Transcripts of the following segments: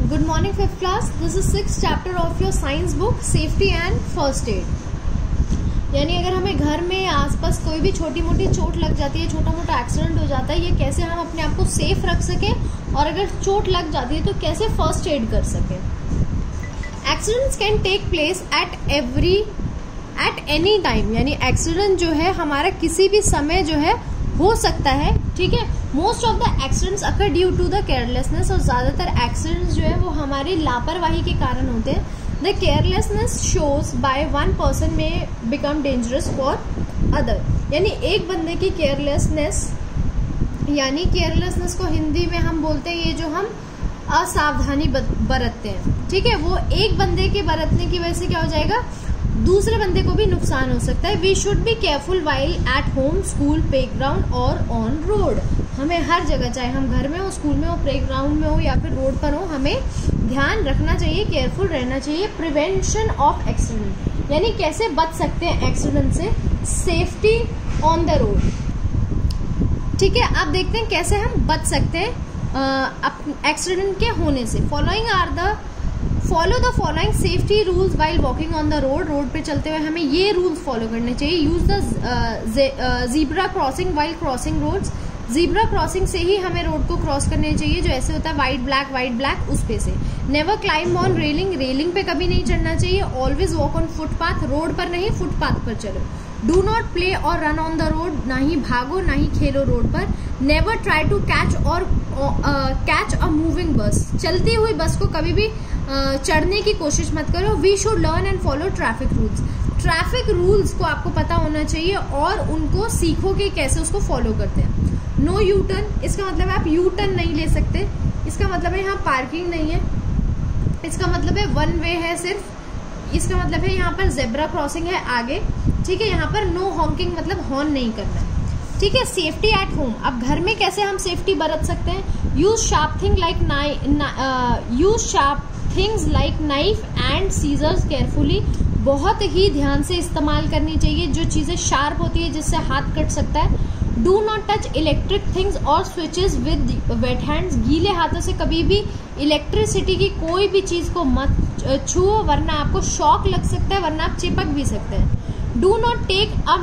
Good morning, 5th class. This is 6th chapter of your science book, Safety and First Aid. यानी अगर हमें घर में आसपास कोई भी छोटी मोटी चोट लग जाती है, छोटा मोटा एक्सीडेंट हो जाता है, ये कैसे हम अपने आप को सेफ रख सकें और अगर चोट लग जाती है तो कैसे फर्स्ट एड कर सकें. Accidents can take place at any time, यानी एक्सीडेंट जो है हमारा किसी भी समय जो है हो सकता है. ठीक है. Most of the accidents occur due to the carelessness, और ज्यादातर एक्सीडेंट्स जो है वो हमारी लापरवाही के कारण होते हैं. The carelessness shows by one person may become dangerous for other, यानी एक बंदे की केयरलेसनेस, यानी केयरलेसनेस को हिंदी में हम बोलते हैं ये जो हम असावधानी बरतते हैं. ठीक है. वो एक बंदे के बरतने की वजह से क्या हो जाएगा, दूसरे बंदे को भी नुकसान हो सकता है. We should be careful while at home, school, playground और ऑन रोड. हमें हर जगह, चाहे हम घर में हो, स्कूल में हो, प्लेग्राउंड में हो या फिर रोड पर हो, हमें ध्यान रखना चाहिए, केयरफुल रहना चाहिए. प्रिवेंशन ऑफ एक्सीडेंट, यानी कैसे बच सकते हैं एक्सीडेंट से. Safety on the road. ठीक है. आप देखते हैं कैसे हम बच सकते हैं एक्सीडेंट के होने से. Follow the following safety rules while walking on the road. Road पे चलते हुए हमें ये रूल्स फॉलो करने चाहिए. Use the zebra crossing while crossing roads. Zebra crossing से ही हमें रोड को क्रॉस करने चाहिए, जो ऐसे होता है वाइट ब्लैक उस पे से. Never climb on railing, railing पे कभी नहीं चढ़ना चाहिए. Always walk on footpath, road पर नहीं फुटपाथ पर चलो. डू नॉट प्ले और रन ऑन द रोड, ना ही भागो ना ही खेलो रोड पर. Never try to catch a moving bus, चलती हुई बस को कभी भी चढ़ने की कोशिश मत करो. We should learn and follow traffic rules. Traffic rules को आपको पता होना चाहिए और उनको सीखो कि कैसे उसको फॉलो करते हैं. नो यू टर्न, इसका मतलब है आप यू टर्न नहीं ले सकते. इसका मतलब है यहाँ पार्किंग नहीं है. इसका मतलब है वन वे है सिर्फ. इसका मतलब है यहाँ पर जेब्रा क्रॉसिंग है आगे. ठीक है. यहाँ पर नो हॉकिंग, मतलब हॉर्न नहीं करना है. ठीक है. Safety at home. अब घर में कैसे हम सेफ्टी बरत सकते हैं. Use sharp things like knife and scissors carefully. बहुत ही ध्यान से इस्तेमाल करनी चाहिए जो चीजें शार्प होती है, जिससे हाथ कट सकता है. Do not touch electric things और स्विचेस विद वेट हैंड्स. गीले हाथों से कभी भी इलेक्ट्रिसिटी की कोई भी चीज को मत छुओ, वरना आपको शॉक लग सकता है, वरना आप चिपक भी सकते हैं. Do not take a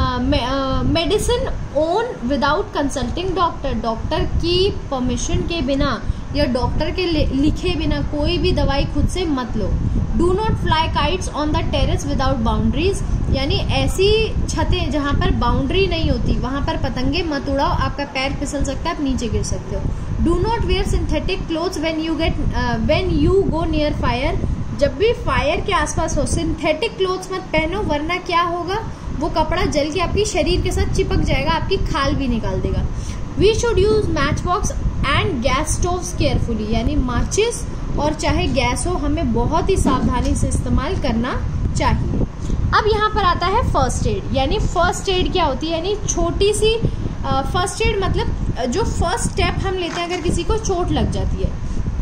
medicine own without consulting doctor. Doctor की परमिशन के बिना या डॉक्टर के लिखे बिना कोई भी दवाई खुद से मत लो. Do not fly kites on the terrace without boundaries, यानी ऐसी छतें जहां पर बाउंड्री नहीं होती वहां पर पतंगे मत उड़ाओ, आपका पैर फिसल सकता है, आप नीचे गिर सकते हो. Do not wear synthetic clothes when you go near fire. जब भी फायर के आसपास हो, सिंथेटिक क्लोथ्स मत पहनो, वरना क्या होगा, वो कपड़ा जल के आपकी शरीर के साथ चिपक जाएगा, आपकी खाल भी निकाल देगा. We should use match box and gas stoves carefully, यानी माचिस और चाहे गैस हो, हमें बहुत ही सावधानी से इस्तेमाल करना चाहिए. अब यहाँ पर आता है फर्स्ट एड. यानी फर्स्ट एड क्या होती है, यानी छोटी सी फर्स्ट एड मतलब जो फर्स्ट स्टेप हम लेते हैं अगर किसी को चोट लग जाती है.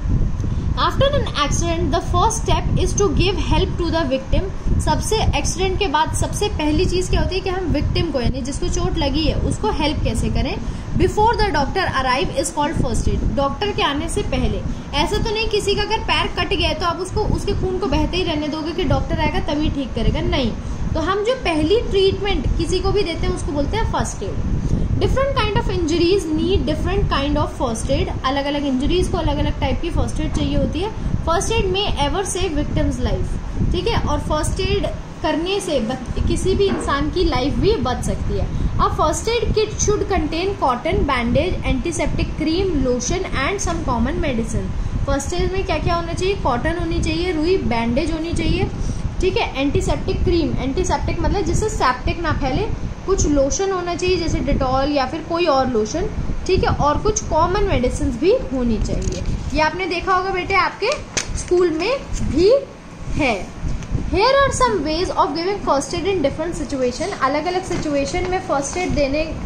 After an accident the first step is to give help to the victim. सबसे एक्सीडेंट के बाद सबसे पहली चीज क्या होती है कि हम विक्टिम को, यानी जिसको चोट लगी है, उसको हेल्प कैसे करें. Before the doctor arrive is called first aid. Doctor के आने से पहले. ऐसा तो नहीं किसी का अगर पैर कट गया है तो आप उसके खून को बहते ही रहने दोगे कि डॉक्टर आएगा तभी ठीक करेगा, नहीं. तो हम जो पहली ट्रीटमेंट किसी को भी देते हैं उसको बोलते हैं first aid. Different kind of injuries need different kind of first aid. अलग अलग इंजरीज को अलग अलग टाइप की फर्स्ट एड चाहिए होती है. फर्स्ट एड में एवर सेव विक्टिम्स लाइफ. ठीक है. और फर्स्ट एड करने से किसी भी इंसान की लाइफ भी बच सकती है. A first aid kit should contain cotton, bandage, antiseptic cream, lotion and some common medicine. First aid में क्या क्या होना चाहिए, कॉटन होनी चाहिए, रुई, बैंडेज होनी चाहिए. ठीक है. एंटीसेप्टिक क्रीम, एंटीसेप्टिक मतलब जिससे सेप्टिक ना फैले. कुछ लोशन होना चाहिए जैसे डिटॉल या फिर कोई और लोशन. ठीक है. और कुछ कॉमन मेडिसिन भी होनी चाहिए. ये आपने देखा होगा बेटे, आपके स्कूल में भी है. Here are some ways of giving first aid in different situation. अलग अलग सिचुएशन में फर्स्ट एड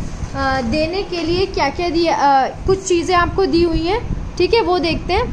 देने के लिए क्या क्या दिया, कुछ चीजें आपको दी हुई हैं. ठीक है. वो देखते हैं.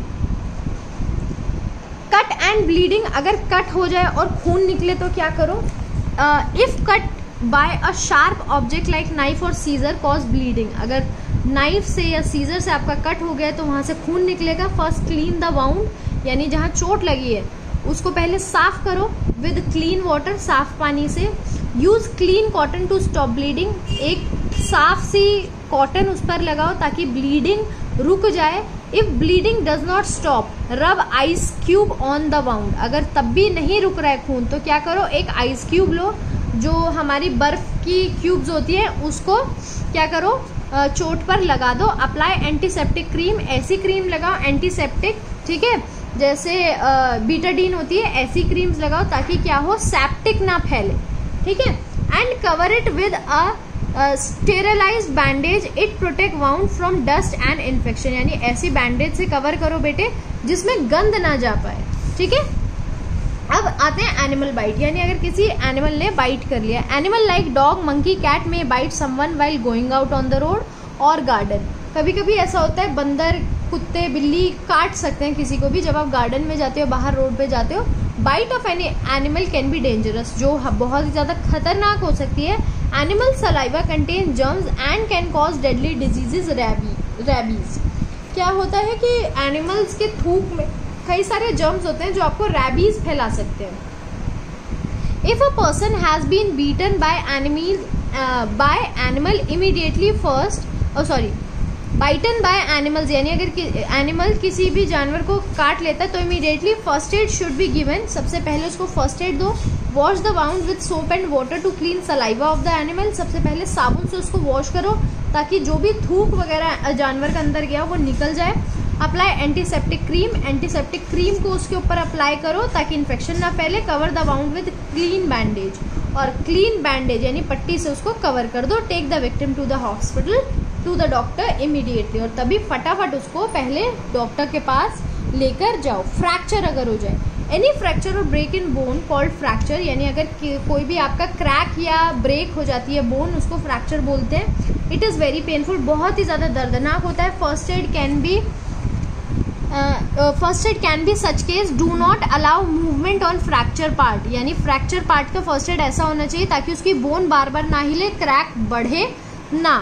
Cut and bleeding. अगर कट हो जाए और खून निकले तो क्या करो. If cut by a sharp object like knife और सीजर कॉज ब्लीडिंग. अगर नाइफ से या सीजर से आपका कट हो गया है तो वहां से खून निकलेगा। फर्स्ट क्लीन द वाउंड, यानी जहां चोट लगी है उसको पहले साफ करो विद क्लीन वाटर, साफ पानी से। Use clean cotton to stop bleeding, एक साफ सी कॉटन उस पर लगाओ ताकि ब्लीडिंग रुक जाए। If bleeding does not stop rub ice cube on the wound, अगर तब भी नहीं रुक रहा है खून तो क्या करो, एक आइस क्यूब लो, जो हमारी बर्फ की क्यूब्स होती है उसको क्या करो चोट पर लगा दो। अप्लाई एंटीसेप्टिक क्रीम, ऐसी क्रीम लगाओ एंटीसेप्टिक, ठीक है, जैसे बीटाडीन होती है ऐसी क्रीम्स लगाओ ताकि क्या हो, सेप्टिक ना फैले, ठीक है। And cover it with a sterilised bandage, it protect wound from dust and infection, यानी ऐसी बैंडेज से कवर करो बेटे जिसमें गंद ना जा पाए, ठीक है। अब आते हैं एनिमल बाइट, यानी अगर किसी एनिमल ने बाइट कर लिया। Animal like dog, monkey, cat may bite someone while going out on the road और गार्डन। कभी कभी ऐसा होता है बंदर, कुत्ते, बिल्ली काट सकते हैं किसी को भी जब आप गार्डन में जाते हो, बाहर रोड पे जाते हो। Bite of any animal can be dangerous, जो बहुत ही ज्यादा खतरनाक हो सकती है। Animal saliva contain germs and can cause deadly diseases, rabies. क्या होता है कि एनिमल्स के थूक में कई सारे जर्म्स होते हैं जो आपको रैबीज फैला सकते हैं। If a person has been beaten by animal immediately bitten by animals, यानी अगर एनिमल किसी भी जानवर को काट लेता है तो immediately first aid should be given, सबसे पहले उसको फर्स्ट एड दो। Wash the wound with soap and water to clean saliva of the animal, सबसे पहले साबुन से उसको वॉश करो ताकि जो भी थूक वगैरह जानवर के अंदर गया वो निकल जाए। Apply antiseptic cream, antiseptic cream को उसके ऊपर अप्लाई करो ताकि इन्फेक्शन ना फैले। Cover the wound with clean bandage, और क्लीन बैंडेज यानी पट्टी से उसको कवर कर दो। Take the victim to the hospital to the doctor immediately, और तभी फटाफट उसको पहले डॉक्टर के पास लेकर जाओ। फ्रैक्चर अगर हो जाए, एनी फ्रैक्चर और break in bone called fracture, यानी अगर कोई भी आपका क्रैक या ब्रेक हो जाती है बोन, उसको फ्रैक्चर बोलते हैं। इट इज़ वेरी पेनफुल, बहुत ही ज़्यादा दर्दनाक होता है। First aid can be such case, do not allow movement on fracture part, यानी फ्रैक्चर पार्ट का फर्स्ट एड ऐसा होना चाहिए ताकि उसकी बोन बार बार ना हिले, क्रैक बढ़े ना।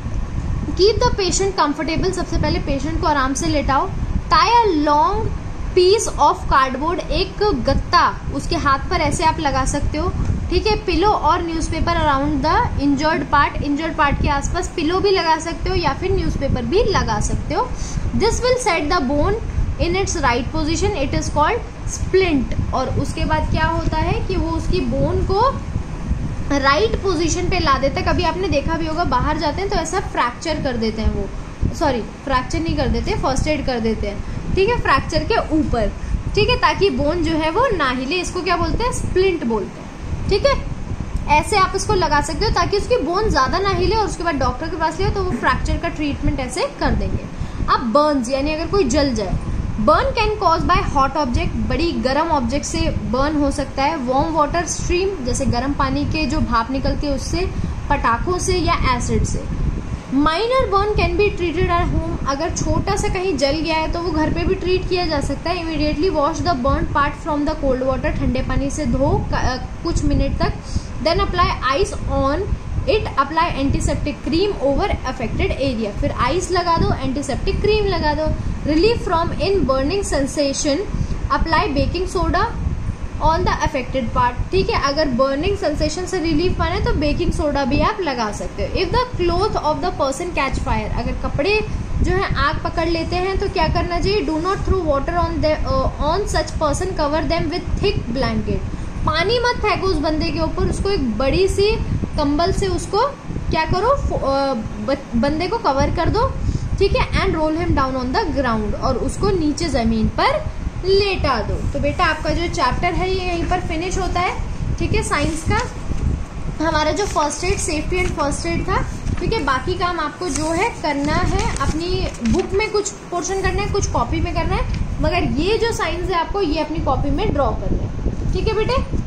कीप द पेशेंट कंफर्टेबल, सबसे पहले पेशेंट को आराम से लेटाओ। Tie a long piece of cardboard, एक गत्ता उसके हाथ पर ऐसे आप लगा सकते हो, ठीक है। पिलो और newspaper around the injured part के आसपास पिलो भी लगा सकते हो या फिर न्यूज़पेपर भी लगा सकते हो। This will set the bone in its right position, it is called splint. और उसके बाद क्या होता है कि वो उसकी बोन को राइट पोजीशन पे ला देते हैं। कभी आपने देखा भी होगा, बाहर जाते हैं तो ऐसा फ्रैक्चर कर देते हैं, वो सॉरी फ्रैक्चर नहीं कर देते, फर्स्ट एड कर देते हैं, ठीक है, फ्रैक्चर के ऊपर, ठीक है, ताकि बोन जो है वो ना हिले। इसको क्या बोलते हैं, स्प्लिंट बोलते हैं, ठीक है। ऐसे आप इसको लगा सकते हो ताकि उसकी बोन ज्यादा ना हिले, और उसके बाद डॉक्टर के पास ले तो वो फ्रैक्चर का ट्रीटमेंट ऐसे कर देंगे। अब बर्न्स, यानी अगर कोई जल जाए, burn can cause by hot object, बड़ी गर्म ऑब्जेक्ट से बर्न हो सकता है। वार्म वाटर स्ट्रीम, जैसे गर्म पानी के जो भाप निकलती है उससे, पटाखों से या एसिड से। Minor burn can be treated at home, अगर छोटा सा कहीं जल गया है तो वो घर पे भी ट्रीट किया जा सकता है। Immediately wash the burn part from the cold water, ठंडे पानी से धो कुछ मिनट तक। Then apply ice on it, apply antiseptic cream over affected area, फिर आइस लगा दो, एंटीसेप्टिक क्रीम लगा दो। Relief from in burning sensation, apply baking soda on the affected part, ठीक है। अगर बर्निंग सेंसेशन से रिलीफ पाना है तो बेकिंग सोडा भी आप लगा सकते हो। If the cloth of the person catch fire, अगर कपड़े जो है आग पकड़ लेते हैं तो क्या करना चाहिए, do not throw water on such person, cover them with thick blanket, पानी मत फेंको उस बंदे के ऊपर, उसको एक बड़ी सी कंबल से उसको क्या करो, बंदे को कवर कर दो, ठीक है। And roll him down on the ground, और उसको नीचे जमीन पर लेटा दो। तो बेटा आपका जो चैप्टर है ये यहीं पर फिनिश होता है, ठीक है। साइंस का हमारा जो first aid, safety and first aid था, ठीक है। बाकी काम आपको जो है करना है, अपनी बुक में कुछ पोर्शन करना है, कुछ कॉपी में करना है, मगर ये जो साइंस है आपको ये अपनी कॉपी में ड्रॉ करना है, ठीक है बेटे।